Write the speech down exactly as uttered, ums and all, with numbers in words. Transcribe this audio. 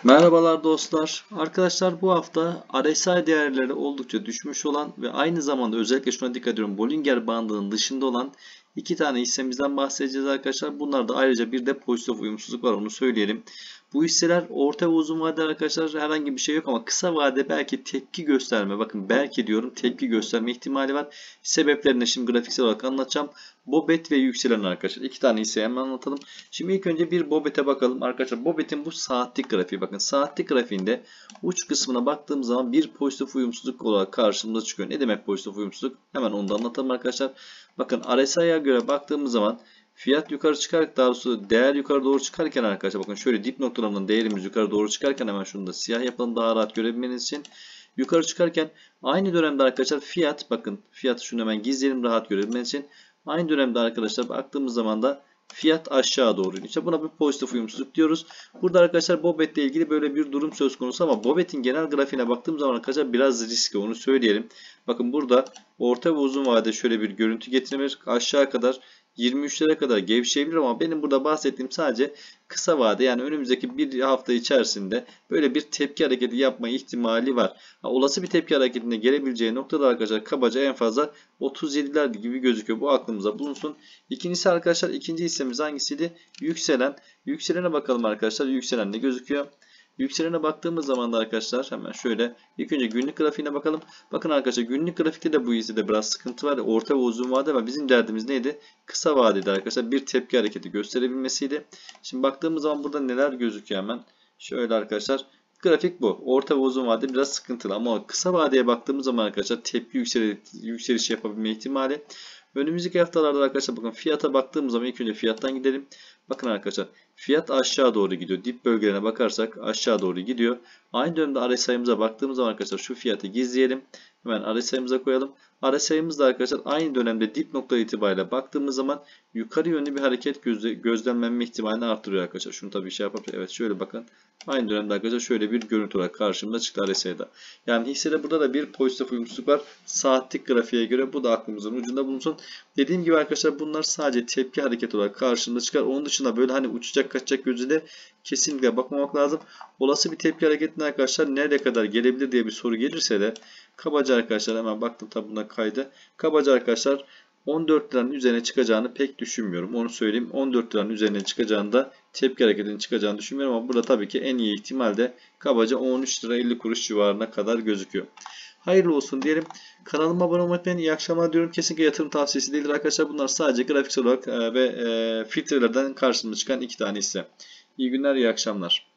Merhabalar dostlar. Arkadaşlar bu hafta R S I değerleri oldukça düşmüş olan ve aynı zamanda özellikle şuna dikkat ediyorum. Bollinger bandının dışında olan iki tane hissemizden bahsedeceğiz arkadaşlar. Bunlarda ayrıca bir de pozitif uyumsuzluk var, onu söyleyelim. Bu hisseler orta ve uzun vadede arkadaşlar herhangi bir şey yok ama kısa vadede belki tepki gösterme, bakın belki diyorum, tepki gösterme ihtimali var. Sebeplerini şimdi grafiksel olarak anlatacağım. Bobet ve yükselen arkadaşlar. İki tane hisse hemen anlatalım. Şimdi ilk önce bir Bobet'e bakalım arkadaşlar. Bobet'in bu saatlik grafiği, bakın saatlik grafiğinde uç kısmına baktığım zaman bir pozitif uyumsuzluk olarak karşımıza çıkıyor. Ne demek pozitif uyumsuzluk? Hemen onu da anlatalım arkadaşlar. Bakın R S I'ye göre baktığımız zaman fiyat yukarı çıkarken, daha doğrusu değer yukarı doğru çıkarken arkadaşlar, bakın şöyle dip noktalarından değerimiz yukarı doğru çıkarken, hemen şunu da siyah yapalım daha rahat görebilmeniz için. Yukarı çıkarken aynı dönemde arkadaşlar fiyat, bakın fiyatı şunu hemen gizleyelim rahat görebilmeniz için. Aynı dönemde arkadaşlar baktığımız zaman da fiyat aşağı doğru. İşte buna bir pozitif uyumsuzluk diyoruz. Burada arkadaşlar Bobet ile ilgili böyle bir durum söz konusu ama Bobet'in genel grafiğine baktığım zaman arkadaşlar biraz riskli, onu söyleyelim. Bakın burada orta ve uzun vadede şöyle bir görüntü getirebilir. Aşağı kadar yirmi üçlere kadar gevşeyebilir ama benim burada bahsettiğim sadece kısa vade, yani önümüzdeki bir hafta içerisinde böyle bir tepki hareketi yapma ihtimali var. Ha, olası bir tepki hareketine gelebileceği noktada arkadaşlar kabaca en fazla otuz yediler gibi gözüküyor. Bu aklımıza bulunsun. İkincisi arkadaşlar, ikinci hissemiz hangisiydi? Yükselen. Yükselene bakalım arkadaşlar. Yükselen ne gözüküyor? Yükselene baktığımız zaman da arkadaşlar hemen şöyle ilk önce günlük grafiğine bakalım. Bakın arkadaşlar günlük grafikte de bu hissede biraz sıkıntı var. Orta ve uzun vade, ama bizim derdimiz neydi? Kısa vadede arkadaşlar bir tepki hareketi gösterebilmesiydi. Şimdi baktığımız zaman burada neler gözüküyor hemen. Şöyle arkadaşlar. Grafik bu. Orta ve uzun vade biraz sıkıntılı ama kısa vadeye baktığımız zaman arkadaşlar tepki yükseliş, yükseliş yapabilme ihtimali. Önümüzdeki haftalarda arkadaşlar bakın fiyata baktığımız zaman ilk önce fiyattan gidelim. Bakın arkadaşlar fiyat aşağı doğru gidiyor. Dip bölgelerine bakarsak aşağı doğru gidiyor. Aynı dönemde R S I'mize baktığımız zaman arkadaşlar şu fiyatı gizleyelim. Hemen R S I'mize koyalım. R S I'miz de arkadaşlar aynı dönemde dip nokta itibariyle baktığımız zaman yukarı yönlü bir hareket gözle, gözlemlenme ihtimalini arttırıyor arkadaşlar. Şunu tabii şey yapabilir. Evet şöyle bakın. Aynı dönemde arkadaşlar şöyle bir görüntü olarak karşımıza çıktı R S I'de. Yani hissede burada da bir pozitif uyumsuzluk var. Saatlik grafiğe göre bu da aklımızın ucunda bulunsun. Dediğim gibi arkadaşlar bunlar sadece tepki hareketi olarak karşımıza çıkar. Onun dışında böyle hani uçacak kaçacak gözüyle kesinlikle bakmamak lazım. Olası bir tepki hareketine arkadaşlar nereye kadar gelebilir diye bir soru gelirse de kabaca arkadaşlar hemen baktım tabi buna kaydı. Kabaca arkadaşlar on dört liranın üzerine çıkacağını pek düşünmüyorum. Onu söyleyeyim. on dört liranın üzerine çıkacağını da, tepki hareketinin çıkacağını düşünmüyorum ama burada tabii ki en iyi ihtimalde kabaca on üç lira elli kuruş civarına kadar gözüküyor. Hayırlı olsun diyelim. Kanalıma abone olmayı unutmayın. İyi akşamlar diyorum. Kesinlikle yatırım tavsiyesi değildir arkadaşlar. Bunlar sadece grafiksel olarak ve filtrelerden karşımıza çıkan iki tane hisse. İyi günler, iyi akşamlar.